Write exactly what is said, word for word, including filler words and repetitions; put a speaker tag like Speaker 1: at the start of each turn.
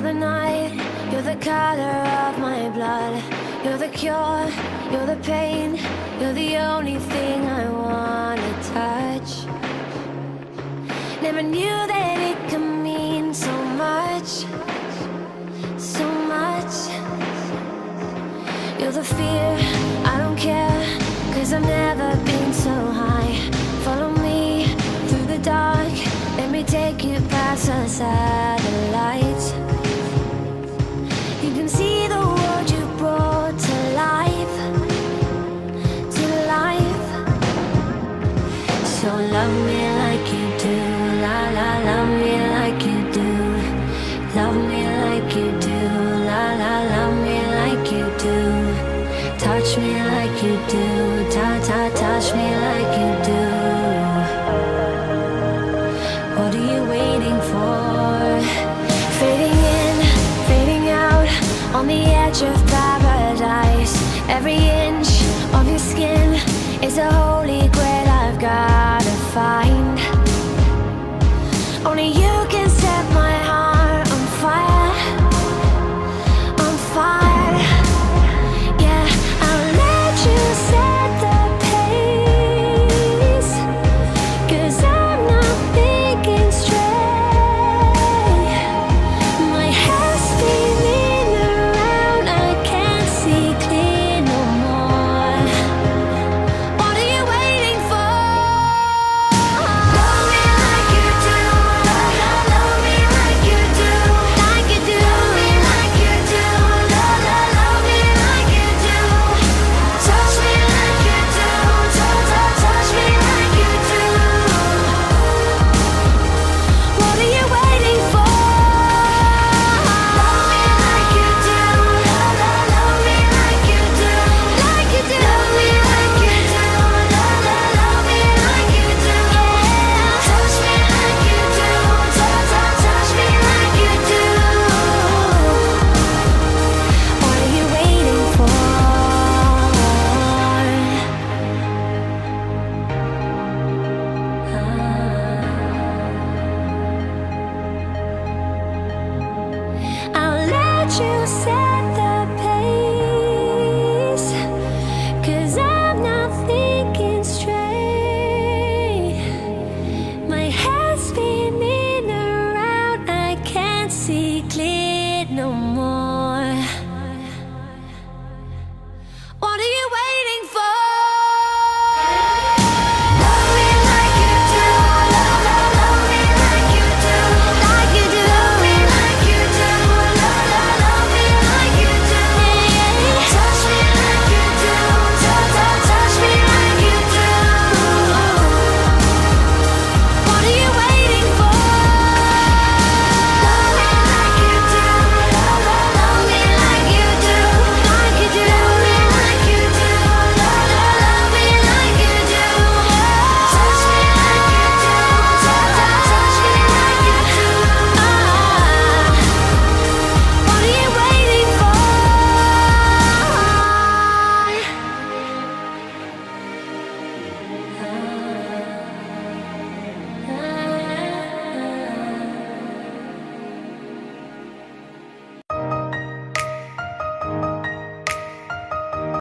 Speaker 1: the night, you're the color of my blood. You're the cure, you're the pain, you're the only thing I wanna touch. Never knew that it could mean so much, so much. You're the fear, I don't care, cause I've never been so high. Follow me through the dark, let me take you past the satellites. You can see the world you brought to life, to life. So love me like you do, la la, love me like you do. Love me like you do, la la, love me like you do. Touch me like you do, ta ta, touch me like